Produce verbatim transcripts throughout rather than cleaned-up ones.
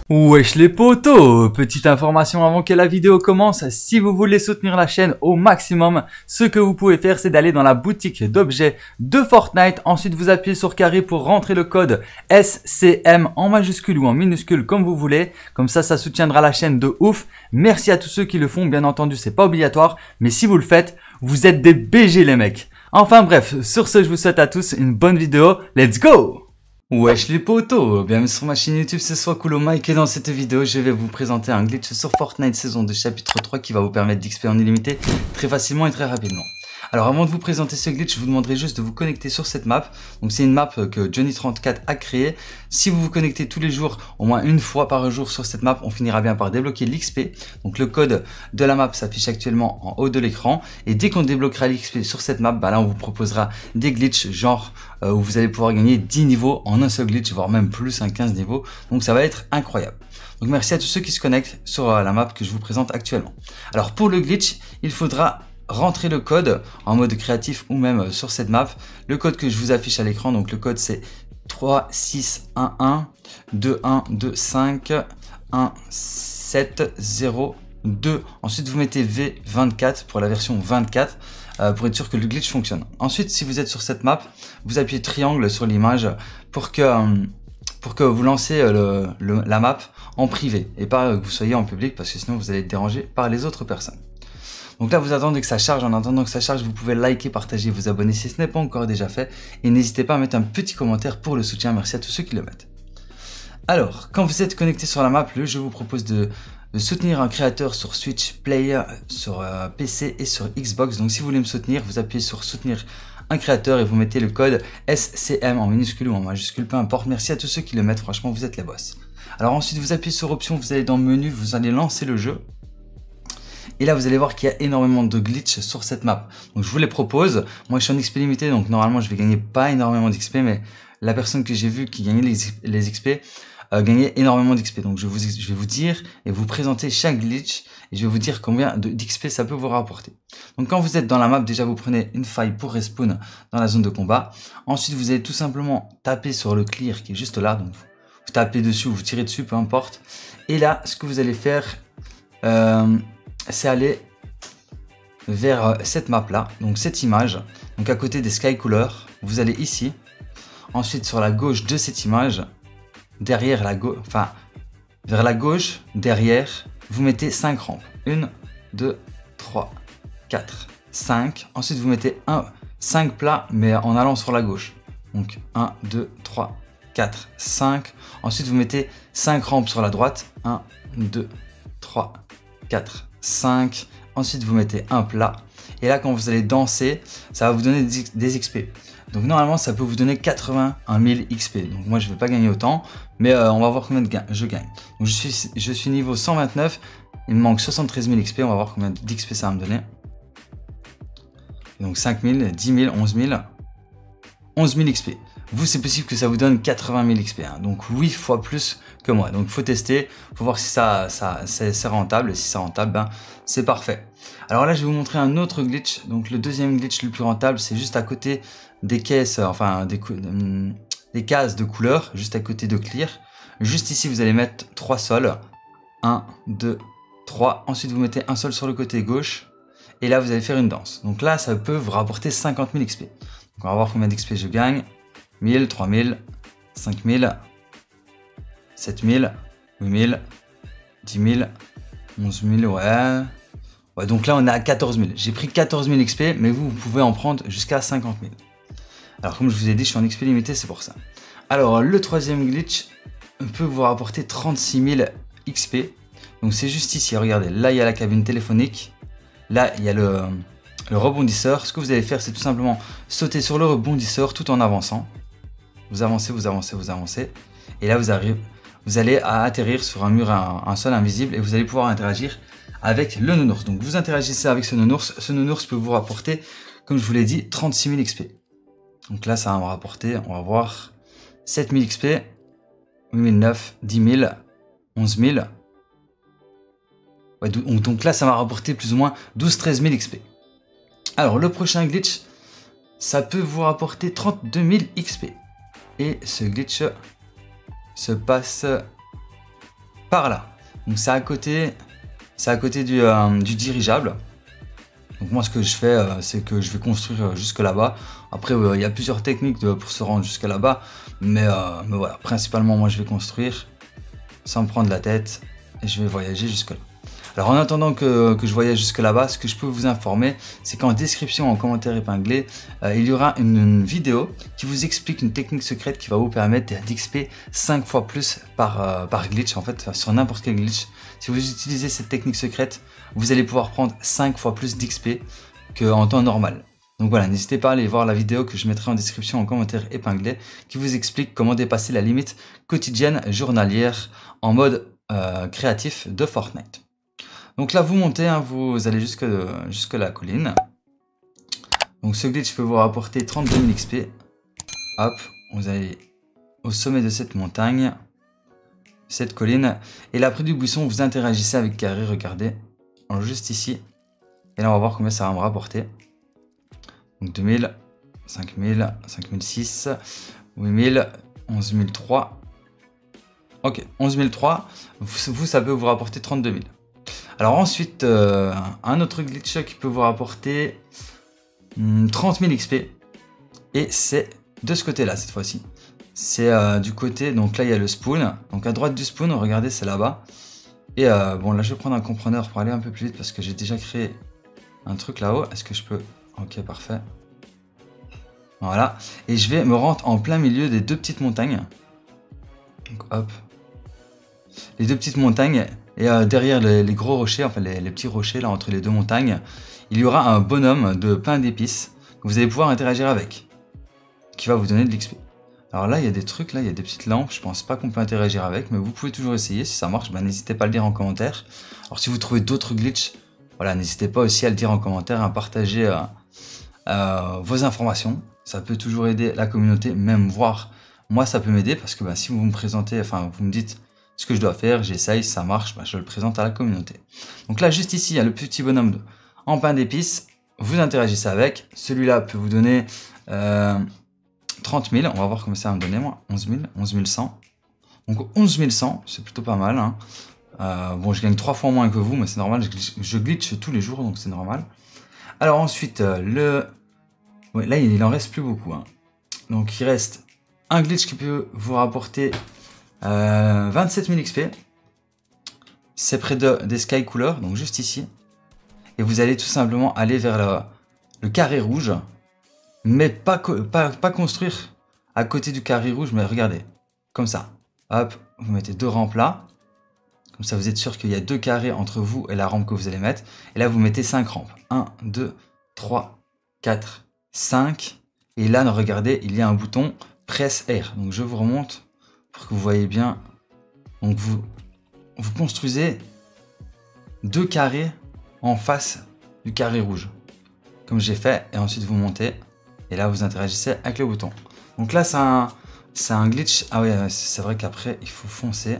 Wesh les potos, petite information avant que la vidéo commence, si vous voulez soutenir la chaîne au maximum, ce que vous pouvez faire c'est d'aller dans la boutique d'objets de Fortnite, ensuite vous appuyez sur carré pour rentrer le code S C M en majuscule ou en minuscule comme vous voulez, comme ça ça soutiendra la chaîne de ouf. Merci à tous ceux qui le font, bien entendu c'est pas obligatoire, mais si vous le faites, vous êtes des B G les mecs. Enfin bref, sur ce je vous souhaite à tous une bonne vidéo, let's go! Wesh les potos, bienvenue sur ma chaîne YouTube, c'est SoisCoolOMike et dans cette vidéo je vais vous présenter un glitch sur Fortnite saison deux chapitre trois qui va vous permettre d'X P en illimité très facilement et très rapidement. Alors avant de vous présenter ce glitch, je vous demanderai juste de vous connecter sur cette map. Donc c'est une map que Johnny trente-quatre a créée. Si vous vous connectez tous les jours, au moins une fois par jour sur cette map, on finira bien par débloquer l'X P. Donc le code de la map s'affiche actuellement en haut de l'écran. Et dès qu'on débloquera l'X P sur cette map, bah là on vous proposera des glitches genre euh, où vous allez pouvoir gagner dix niveaux en un seul glitch, voire même plus, un quinze niveaux. Donc ça va être incroyable. Donc merci à tous ceux qui se connectent sur euh, la map que je vous présente actuellement. Alors pour le glitch, il faudra rentrer le code en mode créatif ou même sur cette map. Le code que je vous affiche à l'écran, donc le code c'est trois six un un deux un deux cinq un sept zéro deux. Ensuite vous mettez V vingt-quatre pour la version vingt-quatre euh, pour être sûr que le glitch fonctionne. Ensuite si vous êtes sur cette map, vous appuyez triangle sur l'image pour que euh, pour que vous lancez le, le, la map en privé et pas que vous soyez en public parce que sinon vous allez être dérangé par les autres personnes. Donc là, vous attendez que ça charge. En attendant que ça charge, vous pouvez liker, partager, vous abonner si ce n'est pas encore déjà fait. Et n'hésitez pas à mettre un petit commentaire pour le soutien. Merci à tous ceux qui le mettent. Alors, quand vous êtes connecté sur la map, je vous propose de, de soutenir un créateur sur Switch, Play, sur euh, P C et sur Xbox. Donc si vous voulez me soutenir, vous appuyez sur soutenir un créateur et vous mettez le code S C M en minuscule ou en majuscule, peu importe. Merci à tous ceux qui le mettent. Franchement, vous êtes les boss. Alors ensuite, vous appuyez sur option, vous allez dans menu, vous allez lancer le jeu. Et là, vous allez voir qu'il y a énormément de glitches sur cette map. Donc, je vous les propose. Moi, je suis en X P limité, donc normalement, je vais gagner pas énormément d'X P, mais la personne que j'ai vue qui gagnait les, les X P euh, gagnait énormément d'X P. Donc, je, vous, je vais vous dire et vous présenter chaque glitch et je vais vous dire combien d'X P ça peut vous rapporter. Donc, quand vous êtes dans la map, déjà, vous prenez une faille pour respawn dans la zone de combat. Ensuite, vous allez tout simplement taper sur le clear qui est juste là. Donc, vous tapez dessus ou vous tirez dessus, peu importe. Et là, ce que vous allez faire... Euh, c'est aller vers cette map là, donc cette image, donc à côté des sky coolers, vous allez ici, ensuite sur la gauche de cette image, derrière la gauche, enfin vers la gauche, derrière, vous mettez cinq rampes, un, deux, trois, quatre, cinq, ensuite vous mettez un, cinq plats mais en allant sur la gauche, donc un, deux, trois, quatre, cinq, ensuite vous mettez cinq rampes sur la droite, un, deux, trois, quatre, cinq, ensuite vous mettez un plat et là quand vous allez danser ça va vous donner des X P. Donc normalement ça peut vous donner quatre-vingt-un mille X P, donc moi je vais pas gagner autant mais euh, on va voir combien de gains je gagne. Donc je suis, je suis niveau cent vingt-neuf, il me manque soixante-treize mille X P, on va voir combien d'X P ça va me donner. Donc cinq mille, dix mille, onze mille, onze mille X P. Vous, c'est possible que ça vous donne quatre-vingt mille X P, hein. Donc huit fois plus que moi. Donc il faut tester, il faut voir si ça, ça c'est rentable. Et si c'est rentable, ben, c'est parfait. Alors là, je vais vous montrer un autre glitch. Donc le deuxième glitch le plus rentable, c'est juste à côté des caisses, enfin des, des cases de couleurs, juste à côté de clear. Juste ici, vous allez mettre trois sols. un, deux, trois. Ensuite, vous mettez un sol sur le côté gauche. Et là, vous allez faire une danse. Donc là, ça peut vous rapporter cinquante mille X P. Donc on va voir combien d'X P je gagne. mille, trois mille, cinq mille, sept mille, huit mille, dix mille, onze mille, ouais. Ouais, donc là, on est à quatorze mille. J'ai pris quatorze mille X P, mais vous, vous pouvez en prendre jusqu'à cinquante mille. Alors, comme je vous ai dit, je suis en X P limité, c'est pour ça. Alors, le troisième glitch peut vous rapporter trente-six mille X P. Donc, c'est juste ici. Regardez, là, il y a la cabine téléphonique. Là, il y a le, le rebondisseur. Ce que vous allez faire, c'est tout simplement sauter sur le rebondisseur tout en avançant. Vous avancez, vous avancez, vous avancez. Et là, vous, arrivez, vous allez atterrir sur un mur, un, un sol invisible et vous allez pouvoir interagir avec le nounours. Donc, vous interagissez avec ce nounours. Ce nounours peut vous rapporter, comme je vous l'ai dit, trente-six mille X P. Donc là, ça va me rapporter, on va voir, sept mille X P, huit mille neuf, dix mille, onze mille. Ouais, donc là, ça m'a rapporté plus ou moins douze à treize mille X P. Alors, le prochain glitch, ça peut vous rapporter trente-deux mille X P. Et ce glitch se passe par là. Donc c'est à côté, c'est à côté du, euh, du dirigeable. Donc moi ce que je fais, euh, c'est que je vais construire jusque là-bas. Après euh, il y a plusieurs techniques de, pour se rendre jusque là-bas. Mais, euh, mais voilà, principalement moi je vais construire sans me prendre la tête. Et je vais voyager jusque là. Alors en attendant que, que je voyage jusque là-bas, ce que je peux vous informer, c'est qu'en description, en commentaire épinglé, euh, il y aura une, une vidéo qui vous explique une technique secrète qui va vous permettre d'X P cinq fois plus par, euh, par glitch, en fait, sur n'importe quel glitch. Si vous utilisez cette technique secrète, vous allez pouvoir prendre cinq fois plus d'X P qu'en temps normal. Donc voilà, n'hésitez pas à aller voir la vidéo que je mettrai en description en commentaire épinglé qui vous explique comment dépasser la limite quotidienne journalière en mode euh, créatif de Fortnite. Donc là, vous montez, hein, vous allez jusque, jusque la colline. Donc ce glitch peut vous rapporter trente-deux mille X P. Hop, vous allez au sommet de cette montagne, cette colline. Et là, près du buisson, vous interagissez avec Carré, regardez, juste ici. Et là, on va voir combien ça va me rapporter. Donc deux mille, cinq mille, cinq mille six, huit mille, onze mille trois. Ok, onze mille trois, vous, vous, ça peut vous rapporter trente-deux mille. Alors ensuite, euh, un autre glitch qui peut vous rapporter hum, trente mille X P. Et c'est de ce côté-là cette fois-ci. C'est euh, du côté, donc là il y a le spawn. Donc à droite du spawn, regardez, c'est là-bas. Et euh, bon, là je vais prendre un compreneur pour aller un peu plus vite parce que j'ai déjà créé un truc là-haut. Est-ce que je peux... Ok, parfait. Voilà. Et je vais me rendre en plein milieu des deux petites montagnes. Donc hop. Les deux petites montagnes. Et euh, derrière les, les gros rochers, enfin les, les petits rochers là entre les deux montagnes, il y aura un bonhomme de pain d'épices que vous allez pouvoir interagir avec, qui va vous donner de l'X P. Alors là, il y a des trucs, là, il y a des petites lampes, je pense pas qu'on peut interagir avec, mais vous pouvez toujours essayer, si ça marche, bah, n'hésitez pas à le dire en commentaire. Alors si vous trouvez d'autres glitches, voilà, n'hésitez pas aussi à le dire en commentaire, à partager euh, euh, vos informations. Ça peut toujours aider la communauté, même voir, moi ça peut m'aider, parce que bah, si vous me présentez, enfin vous me dites ce que je dois faire, j'essaye, ça marche, bah, je le présente à la communauté. Donc là, juste ici, il y a le petit bonhomme de, en pain d'épices. Vous interagissez avec. Celui-là peut vous donner euh, trente mille. On va voir combien ça va me donner, moi. onze mille, onze mille cent. Donc onze mille cent, c'est plutôt pas mal. Hein. Euh, bon, je gagne trois fois moins que vous, mais c'est normal. Je glitch, je glitch tous les jours, donc c'est normal. Alors ensuite, euh, le... Ouais, là, il en reste plus beaucoup. Hein. Donc il reste un glitch qui peut vous rapporter... Euh, vingt-sept mille X P, c'est près de, des sky coolers, donc juste ici. Et vous allez tout simplement aller vers le, le carré rouge, mais pas, pas, pas construire à côté du carré rouge, mais regardez, comme ça. Hop, vous mettez deux rampes là, comme ça vous êtes sûr qu'il y a deux carrés entre vous et la rampe que vous allez mettre. Et là vous mettez cinq rampes, un, deux, trois, quatre, cinq. Et là, regardez, il y a un bouton Press R, donc je vous remonte pour que vous voyez bien. Donc vous, vous construisez deux carrés en face du carré rouge, comme j'ai fait, et ensuite vous montez, et là vous interagissez avec le bouton. Donc là c'est un, c'est un glitch. Ah oui, c'est vrai qu'après il faut foncer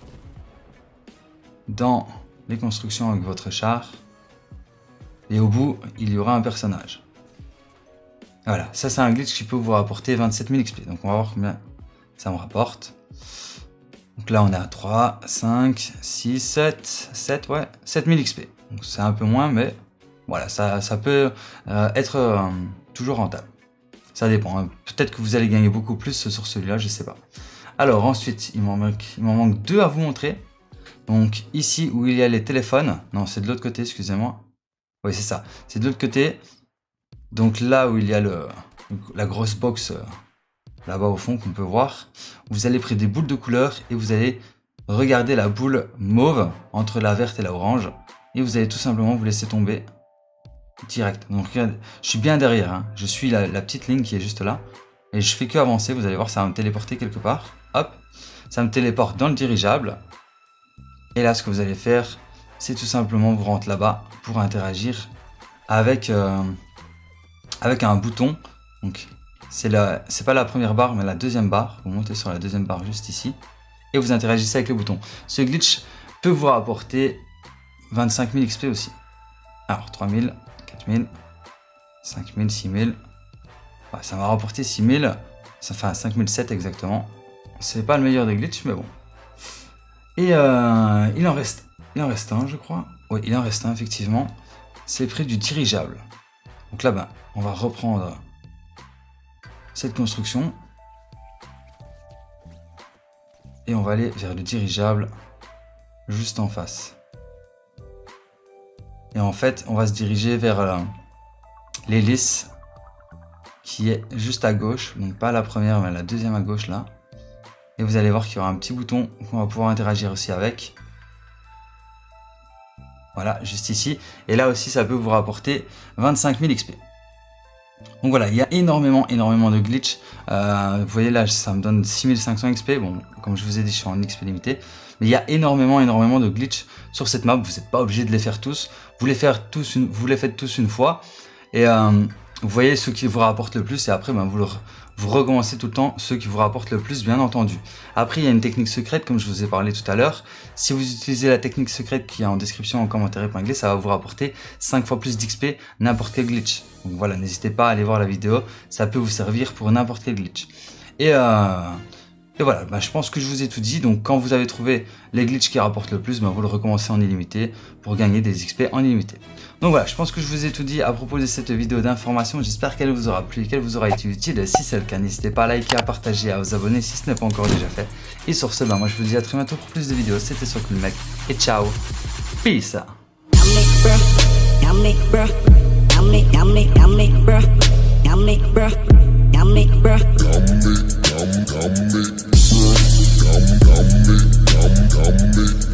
dans les constructions avec votre char, et au bout il y aura un personnage. Voilà, ça c'est un glitch qui peut vous rapporter vingt-sept mille X P, donc on va voir combien ça me rapporte. Donc là on est à trois, cinq, six, sept, sept, ouais, sept mille X P. Donc c'est un peu moins, mais voilà, ça, ça peut euh, être euh, toujours rentable. Ça dépend, hein. Peut-être que vous allez gagner beaucoup plus sur celui-là, je sais pas. Alors ensuite, il m'en manque, il m'en manque deux à vous montrer. Donc ici où il y a les téléphones, non c'est de l'autre côté, excusez-moi. Oui c'est ça, c'est de l'autre côté. Donc là où il y a le, la grosse box... Euh, là-bas au fond qu'on peut voir, vous allez près des boules de couleur et vous allez regarder la boule mauve entre la verte et la orange et vous allez tout simplement vous laisser tomber direct. Donc regardez, je suis bien derrière, hein. Je suis la, la petite ligne qui est juste là et je fais que avancer, vous allez voir ça va me téléporter quelque part, hop, ça me téléporte dans le dirigeable et là ce que vous allez faire c'est tout simplement vous rentrer là-bas pour interagir avec, euh, avec un bouton. Donc c'est pas la première barre mais la deuxième barre, vous montez sur la deuxième barre juste ici et vous interagissez avec le bouton. Ce glitch peut vous rapporter vingt-cinq mille X P aussi. Alors trois mille, quatre mille, cinq mille, six mille, ouais, ça m'a rapporté six mille, ça fait cinq mille sept exactement. C'est pas le meilleur des glitches mais bon. Et euh, il en reste, il en reste un, je crois. Oui, il en reste un, effectivement. C'est près du dirigeable. Donc là, ben, on va reprendre cette construction. Et on va aller vers le dirigeable juste en face. Et en fait, on va se diriger vers euh, l'hélice qui est juste à gauche. Donc pas la première, mais la deuxième à gauche là. Et vous allez voir qu'il y aura un petit bouton qu'on va pouvoir interagir aussi avec. Voilà, juste ici. Et là aussi, ça peut vous rapporter vingt-cinq mille X P. Donc voilà, il y a énormément, énormément de glitch. Euh, vous voyez là, ça me donne six mille cinq cents X P. Bon, comme je vous ai dit, je suis en X P limité. Mais il y a énormément, énormément de glitch sur cette map. Vous n'êtes pas obligé de les faire tous. Vous les, faire tous une, vous les faites tous une fois. Et euh, vous voyez ceux qui vous rapportent le plus. Et après, ben, vous, le, vous recommencez tout le temps ceux qui vous rapportent le plus, bien entendu. Après, il y a une technique secrète, comme je vous ai parlé tout à l'heure. Si vous utilisez la technique secrète qui est en description, en commentaire épinglé, ça va vous rapporter cinq fois plus d'X P n'importe quel glitch. Donc voilà, n'hésitez pas à aller voir la vidéo. Ça peut vous servir pour n'importe quel glitch. Et... Euh, Et voilà, bah, je pense que je vous ai tout dit. Donc quand vous avez trouvé les glitches qui rapportent le plus, bah, vous le recommencez en illimité pour gagner des X P en illimité. Donc voilà, je pense que je vous ai tout dit à propos de cette vidéo d'information. J'espère qu'elle vous aura plu, qu'elle vous aura été utile. Si c'est le cas, n'hésitez pas à liker, à partager, à vous abonner si ce n'est pas encore déjà fait. Et sur ce, bah, moi je vous dis à très bientôt pour plus de vidéos. C'était SoCoolMec et ciao. Peace. Come, come, come, come, come, come, come.